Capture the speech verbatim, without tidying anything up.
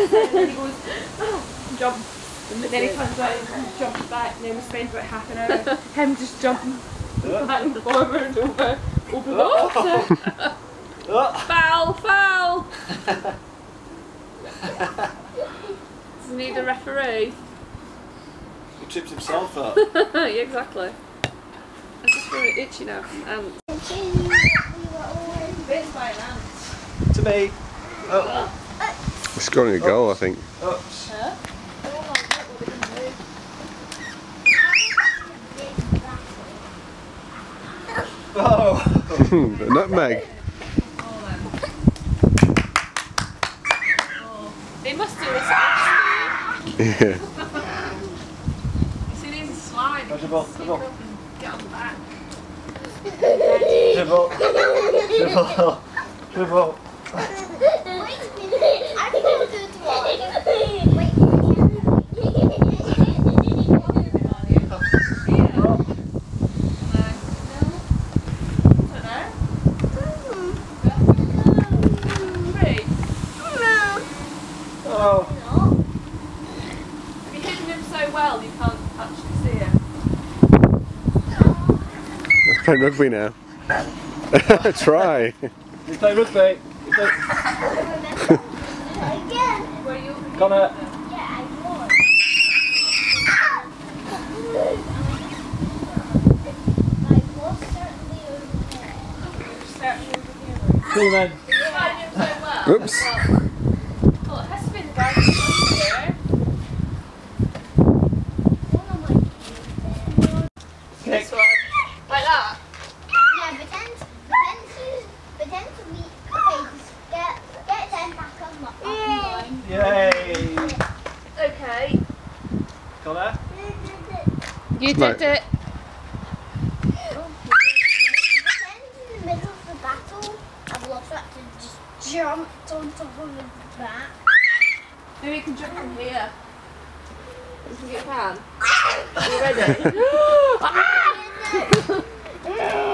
and then he goes, oh, jump. And then he comes out and jumps back, and then we spend about half an hour him just jumping back and forward and over, over the water. Foul, foul! Does he need a referee? He tripped himself up. Yeah, exactly. I'm just really itchy now from ants. Bitten by an ant. To me. Oh. It's scoring a goal, I think. Oops. Huh? Oh. The nutmeg. They must do this actually. Yeah. You see these slime? Oh, dribble, dribble. Get on the back. Dribble. Dribble. Dribble. Wait a minute. I think I'll do it tomorrow. Wait. Oh. Have you hidden him so well you can't actually see him? Let's play rugby now. Try. You play rugby. You play... Again. Were you Conor. Yeah, I won. I was certainly over there. Cool then. You hiding him so well. Oops. Well, well, it has to be the guy who's here. Kick. This one. Like that? Yeah, pretend, pretend to, pretend to be, okay, just get, get them back on the line. Yay. Okay. Conor. You did Right. it. Pretend in the middle of the battle, I've lost that to just jump on top of his back. Maybe you can jump from here. You can get a fan. Are you ready?